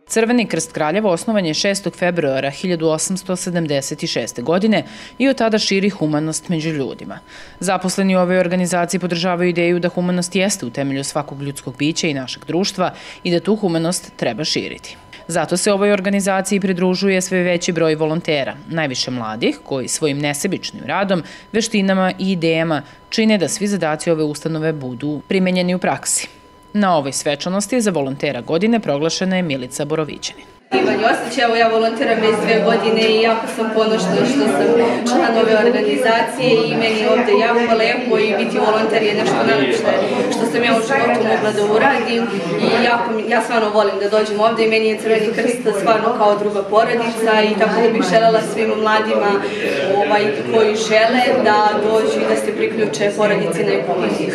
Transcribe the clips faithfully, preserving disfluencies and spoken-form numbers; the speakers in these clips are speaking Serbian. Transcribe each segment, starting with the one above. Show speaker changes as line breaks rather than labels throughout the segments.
Crveni krst Kraljevo osnovan je šestog februara hiljadu osamsto sedamdeset šeste. godine i od tada širi humanost među ljudima. Zaposleni u ovoj organizaciji podržavaju ideju da humanost jeste u temelju svakog ljudskog bića i našeg društva i da tu humanost treba širiti. Zato se ovoj organizaciji pridružuje sve veći broj volontera, najviše mladih, koji svojim nesebičnim radom, veštinama i idejama čine da svi zadaci ove ustanove budu primenjeni u praksi. Na ovoj svečanosti za volontera godine proglašena je Milica Borovićanin.
Ivan Josić, evo ja volontiram već dve godine i jako sam ponosna što sam član ove organizacije i meni je ovde jako lepo i biti volonter je nešto najlepše što sam ja u životu mogla da uradim i jako, ja stvarno volim da dođem ovde i meni je Crveni krst stvarno kao druga porodica i tako da bih želela svim mladima ovaj, koji žele da dođu i da se priključe porodici na pomoći.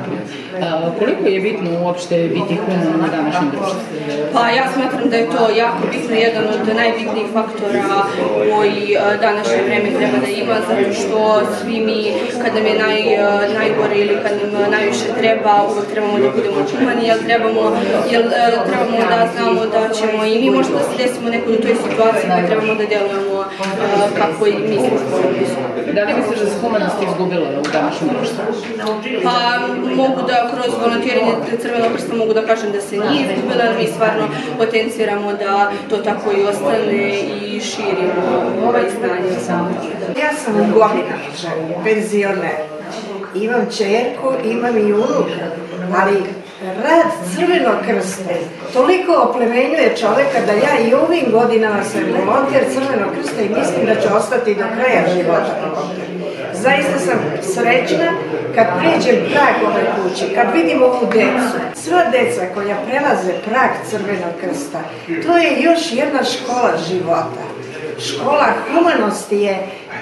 Koliko je bitno uopšte biti human na današnjem društvu?
Pa ja smatram da je to jako bitno, jedan od najbitnijih faktora koji današnje vreme treba da ima, zato što svi mi, kad nam je naj, najgore ili kad nam najviše treba, uvek trebamo da budemo humani, jer trebamo, jer trebamo da znamo da ćemo i mi možda da se desimo nekoj u toj situaciji pa trebamo da delujemo kako i mi smo sposobni.
Da li misliš da se humanost izgubila u današnjem društvu?
Pa mogu da kroz volontiranje Crvenog krsta mogu da kažem da se nije izgubila, ali mi stvarno potenciramo da to tako i ostane i širimo ovaj znanje.
Ja sam godina, penzioner. Imam čerku, imam i unuka, ali rad Crvenog krsta toliko oplemenjuje čoveka da ja i ovim godinama sam volonter Crvenog krsta i mislim da ću ostati do kraja života volonter. Zaista sam srećna kad priđem prag ove kuće, kad vidim ovu decu. Sva deca koja prelaze prag Crvenog krsta, to je još jedna škola života. Škola humanosti je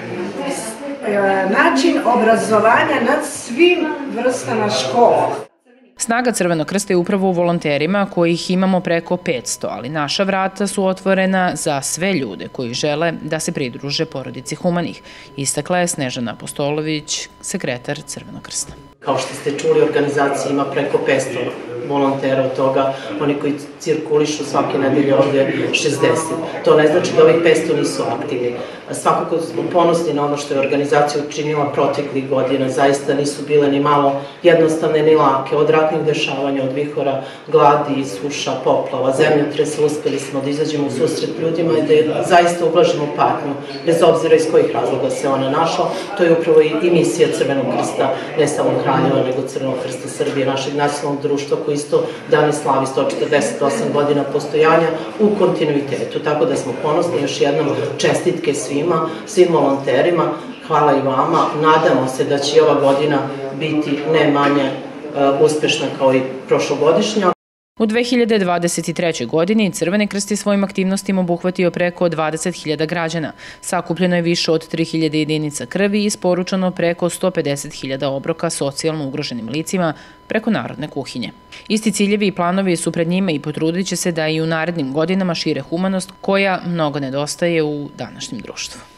način obrazovanja nad svim vrstama škola.
Snaga Crvenog krsta je upravo u volonterima, kojih imamo preko petsto, ali naša vrata su otvorena za sve ljude koji žele da se pridruže porodici humanih, istakla je Snežana Apostolović, sekretar Crvenog krsta.
Kao što ste čuli, organizacija ima preko petsto volontera, od toga oni koji cirkulišu svake nedelje ovde šezdeset. To ne znači da ovih petsto nisu aktivni. Svakako smo ponosni na ono što je organizacija učinila proteklih godina. Zaista nisu bile ni malo jednostavne ni lake. Od ratnih dešavanja, od vihora, gladi, suša, poplava, zemljotresa, uspeli smo da izađemo u susret ljudima i da zaista ublažimo patnju, bez obzira iz kojih razloga se ona našla. To je upravo i misija Crvenog krsta, ne samo Kraljeva, nego Crvenog krsta Srbije, našeg nacionalnog društva, koji isto danas slavi sto četrdeset osam godina postojanja u kontinuitetu. Tako da smo ponosni, još jednom čestitke svima, svim volonterima, hvala i vama. Nadamo se da će ova godina biti ne manje uspešna kao i prošlogodišnja.
U dve hiljade dvadeset trećoj. godini Crveni krst je svojim aktivnostima obuhvatio preko dvadeset hiljada građana. Sakupljeno je više od tri hiljade jedinica krvi i isporučeno preko sto pedeset hiljada obroka socijalno ugroženim licima preko narodne kuhinje. Isti ciljevi i planovi su pred njima i potrudit će se da i u narednim godinama šire humanost koja mnogo nedostaje u današnjem društvu.